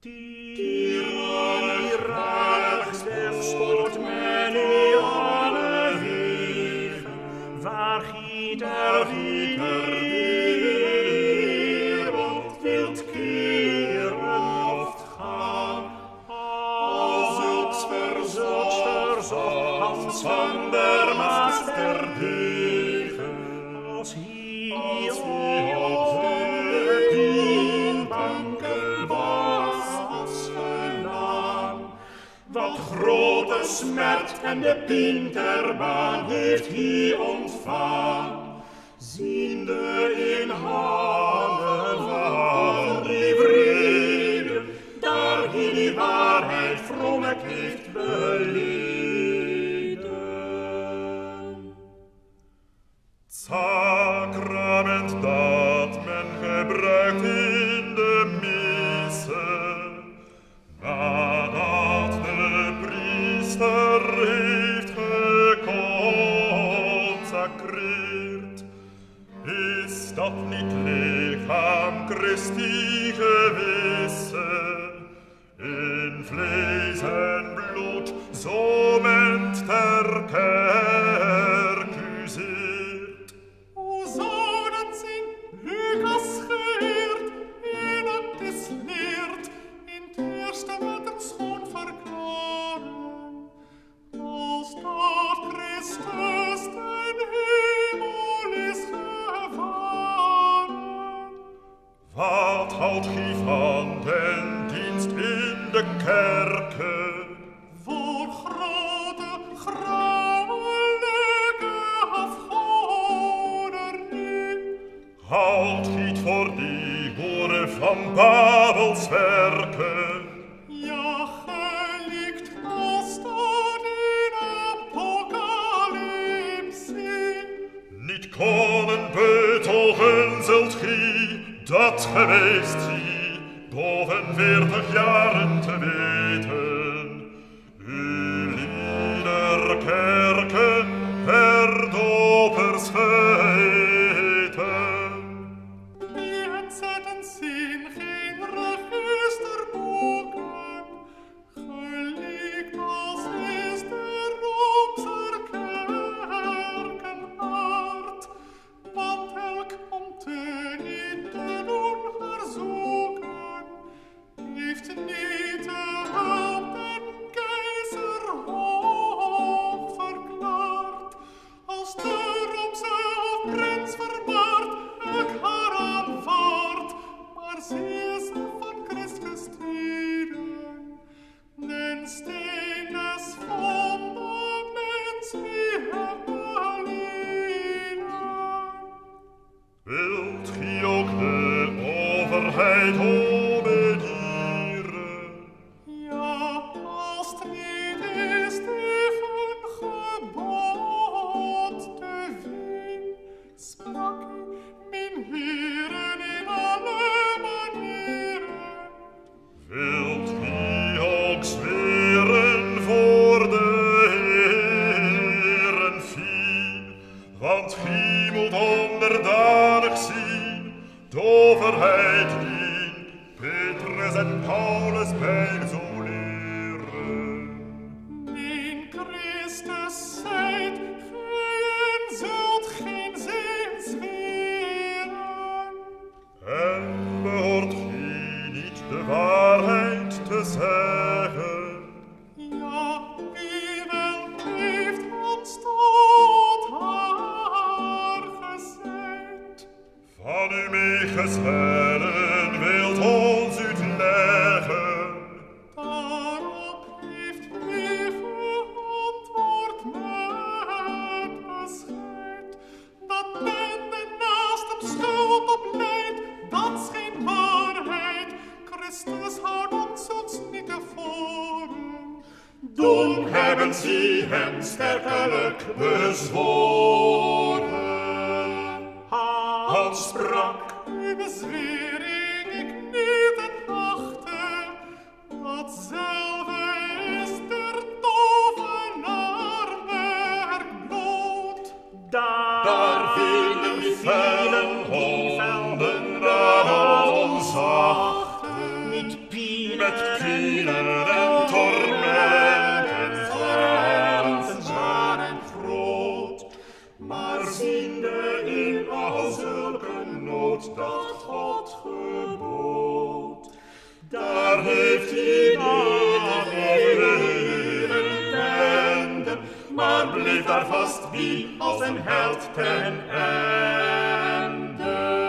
Tierig sport men in alle wegen, waar giet er wereld wilt keren of gaan. Als zulks verzocht Hans van der Maas ter degen, als hij op de dienbanken was gedaan. Wat grote smert en de Pinterbaan heeft hij ontvangen, ziende in handen van die vrede, daar hij die waarheid vrolijk heeft beleden. Sacrament dat men gebruikt in de misse, nadat de priester heeft geconsacreerd, is dat niet lichaam Christi gewisse, in vlees en bloed zo men ter kerk useert. O zou dat zijn Lucas geëerd, en het is leert, in het eerste wat het schoon verklaren, als dat Christus ten hemel is gevaren. Wat houdt gij van den dienst in de kerken? Voor grote, grauwelijke afgodernie. Houdt gij het voor die hoeren van Babels werken? Ja, geliekt als dat in Apocalypse. Niet konnen betogen zult gij, dat geweest zie, boven 40 jaren te weten. Uw lieder kerken herdopers geheten. Die het zetten zien geen registerboeken, geliekt als is de Roomser kerkenhart, want elk om te niet te doen verzoeken, heeft niet de hulp den keizer hoog verklaard. Als de Roomse prins vermaard elk haar aanvaardt, maar zie ze van Christus tijden, den steen des fundaments wie hem belieden. Wilt gij ook de overheid obedieren? Ja, als het niet is tegen gebod te wien, sprak hij, mijn heren, in alle manieren. Wilt gij ook zweren voor de Heeren fien? Want gij moet onderdanig zien, de overheid dien, Petrus en Paulus bij zo leren. Mijn Christus zijt, gij zult geen zin zweren. En behoort gij niet de waarheid te zeggen? Ja, wie wel heeft ons tot haar gezend. Van uw meegezellen wilt ons uitleggen. Daarop heeft hij geantwoord met bescheid, dat men de naasten schuld opleidt, dat is geen waarheid. Christus houdt ons zulks niet tevoren. Toen hebben ze hem sterkelijk bezworen. Hans sprak, Uw bezwering ik niet in achte, dat zelve is der tovenaarwerk bloot. daar vielen die velden aan ons achter, niet Piet met pielen en tormenten zwaar en groot. Maar ziende in al zulke nood dat God gebood, daar heeft hij niet willen wenden, maar bleef daar vast wie als een held ten einde.